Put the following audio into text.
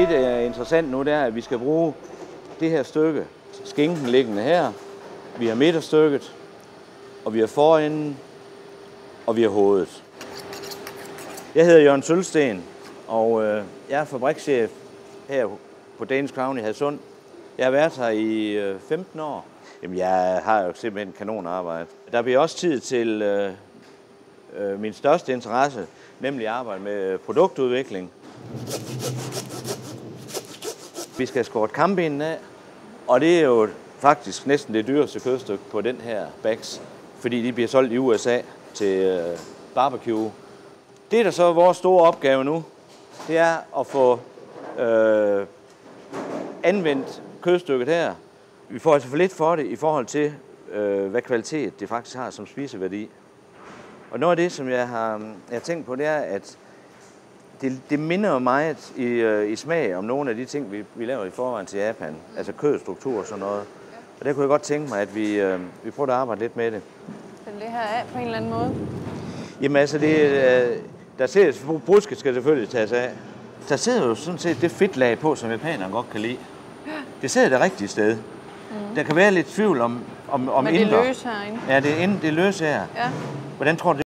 det, der er interessant nu, det er, at vi skal bruge det her stykke, skinken liggende her. Vi har midterstykket, og vi har forenden, og vi har hovedet. Jeg hedder Jørgen Sølsten, og jeg er fabrikschef her på Danish Crown i Hadsund. Jeg har været her i 15 år. Jamen, jeg har jo simpelthen kanonarbejde. Der bliver også tid til min største interesse, nemlig arbejde med produktudvikling. Vi skal have skåret kambenen af, og det er jo faktisk næsten det dyreste kødstykke på den her bags, fordi de bliver solgt i USA til barbecue. Det, der så er vores store opgave nu, det er at få anvendt kødstykket her. Vi får altså for lidt for det i forhold til, hvad kvalitet det faktisk har som spiseværdi. Og noget af det, som jeg har tænkt på, det er, at det minder meget i smag om nogle af de ting, vi laver i forvejen til Japan. Altså kødstruktur og sådan noget. Og der kunne jeg godt tænke mig, at vi prøver at arbejde lidt med det. Skal det her af på en eller anden måde? Jamen altså, brusket skal selvfølgelig tages af. Der sidder jo sådan set det fedtlag på, som japanerne godt kan lide. Det sidder det rigtige sted. Der kan være lidt tvivl om men indre. det er løs herinde. Ja, det er løs her. Ja. Hvordan tror du,